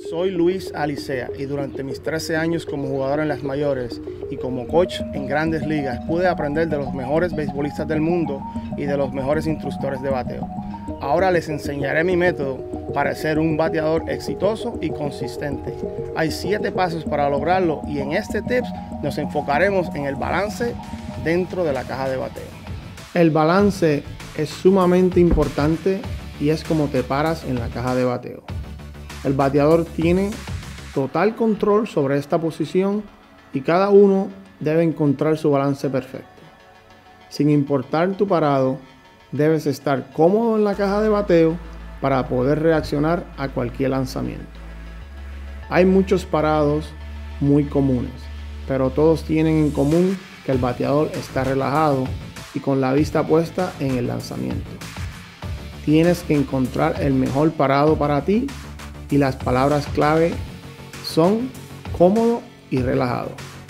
Soy Luis Alicea y durante mis 13 años como jugador en las mayores y como coach en grandes ligas pude aprender de los mejores beisbolistas del mundo y de los mejores instructores de bateo. Ahora les enseñaré mi método para ser un bateador exitoso y consistente. Hay 7 pasos para lograrlo y en este tips nos enfocaremos en el balance dentro de la caja de bateo. El balance es sumamente importante y es como te paras en la caja de bateo. El bateador tiene total control sobre esta posición y cada uno debe encontrar su balance perfecto. Sin importar tu parado, debes estar cómodo en la caja de bateo para poder reaccionar a cualquier lanzamiento. Hay muchos parados muy comunes, pero todos tienen en común que el bateador está relajado y con la vista puesta en el lanzamiento. Tienes que encontrar el mejor parado para ti y las palabras clave son cómodo y relajado.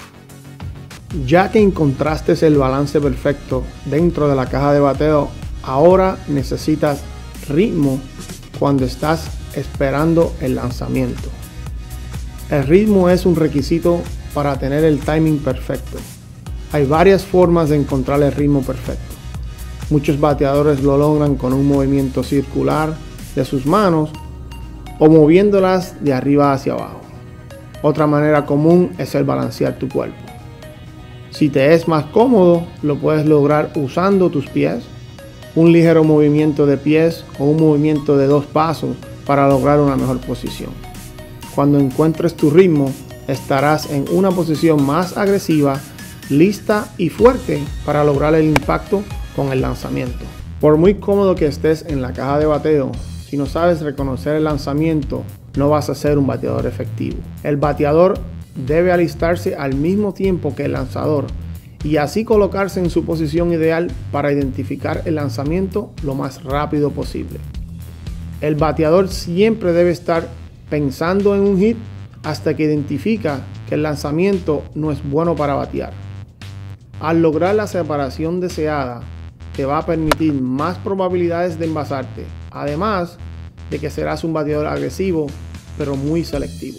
Ya que encontraste el balance perfecto dentro de la caja de bateo, ahora necesitas ritmo cuando estás esperando el lanzamiento. El ritmo es un requisito para tener el timing perfecto. Hay varias formas de encontrar el ritmo perfecto. Muchos bateadores lo logran con un movimiento circular de sus manos o moviéndolas de arriba hacia abajo. Otra manera común es el balancear tu cuerpo. Si te es más cómodo, lo puedes lograr usando tus pies, un ligero movimiento de pies o un movimiento de 2 pasos para lograr una mejor posición. Cuando encuentres tu ritmo, estarás en una posición más agresiva, lista y fuerte para lograr el impacto con el lanzamiento. Por muy cómodo que estés en la caja de bateo, si no sabes reconocer el lanzamiento, no vas a ser un bateador efectivo. El bateador debe alistarse al mismo tiempo que el lanzador y así colocarse en su posición ideal para identificar el lanzamiento lo más rápido posible. El bateador siempre debe estar pensando en un hit hasta que identifica que el lanzamiento no es bueno para batear. Al lograr la separación deseada, te va a permitir más probabilidades de envasarte, además de que serás un bateador agresivo, pero muy selectivo.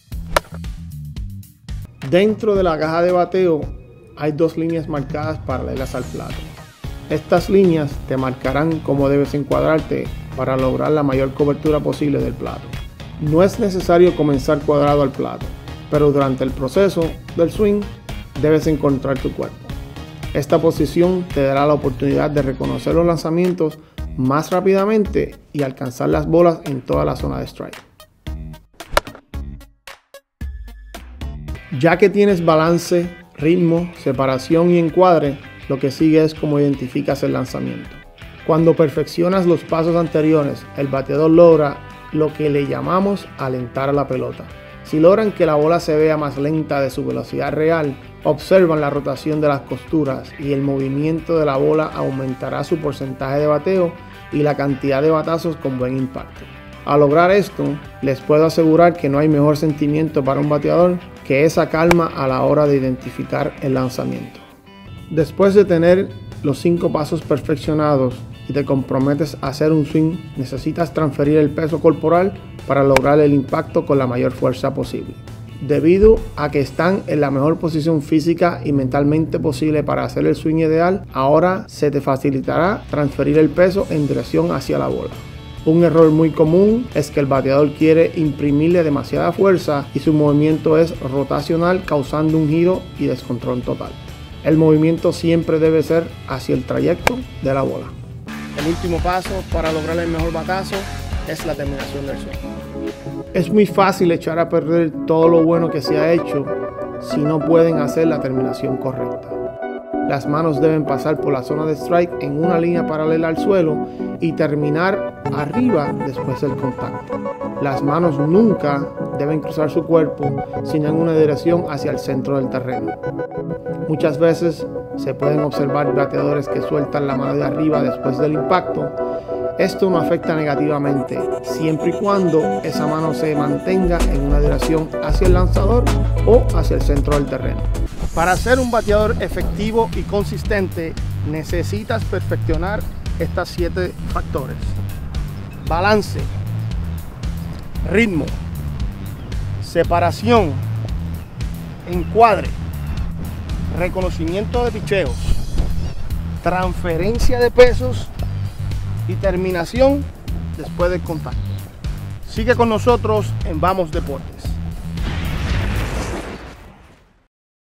Dentro de la caja de bateo hay 2 líneas marcadas paralelas al plato. Estas líneas te marcarán cómo debes encuadrarte para lograr la mayor cobertura posible del plato. No es necesario comenzar cuadrado al plato, pero durante el proceso del swing debes encontrar tu cuerpo. Esta posición te dará la oportunidad de reconocer los lanzamientos más rápidamente y alcanzar las bolas en toda la zona de strike. Ya que tienes balance, ritmo, separación y encuadre, lo que sigue es cómo identificas el lanzamiento. Cuando perfeccionas los pasos anteriores, el bateador logra lo que le llamamos alentar a la pelota. Si logran que la bola se vea más lenta de su velocidad real, observan la rotación de las costuras y el movimiento de la bola aumentará su porcentaje de bateo y la cantidad de batazos con buen impacto. Al lograr esto, les puedo asegurar que no hay mejor sentimiento para un bateador que esa calma a la hora de identificar el lanzamiento. Después de tener los 5 pasos perfeccionados y te comprometes a hacer un swing, necesitas transferir el peso corporal para lograr el impacto con la mayor fuerza posible. Debido a que están en la mejor posición física y mentalmente posible para hacer el swing ideal, ahora se te facilitará transferir el peso en dirección hacia la bola. Un error muy común es que el bateador quiere imprimirle demasiada fuerza y su movimiento es rotacional, causando un giro y descontrol total. El movimiento siempre debe ser hacia el trayecto de la bola. El último paso para lograr el mejor batazo es la terminación del swing. Es muy fácil echar a perder todo lo bueno que se ha hecho si no pueden hacer la terminación correcta. Las manos deben pasar por la zona de strike en una línea paralela al suelo y terminar arriba después del contacto. Las manos nunca deben cruzar su cuerpo, sino en una dirección hacia el centro del terreno. Muchas veces se pueden observar bateadores que sueltan la mano de arriba después del impacto. Esto no afecta negativamente, siempre y cuando esa mano se mantenga en una dirección hacia el lanzador o hacia el centro del terreno. Para ser un bateador efectivo y consistente, necesitas perfeccionar estos 7 factores: balance, ritmo, separación, encuadre, reconocimiento de picheos, transferencia de pesos y terminación después del contacto. Sigue con nosotros en Vamos Deporte.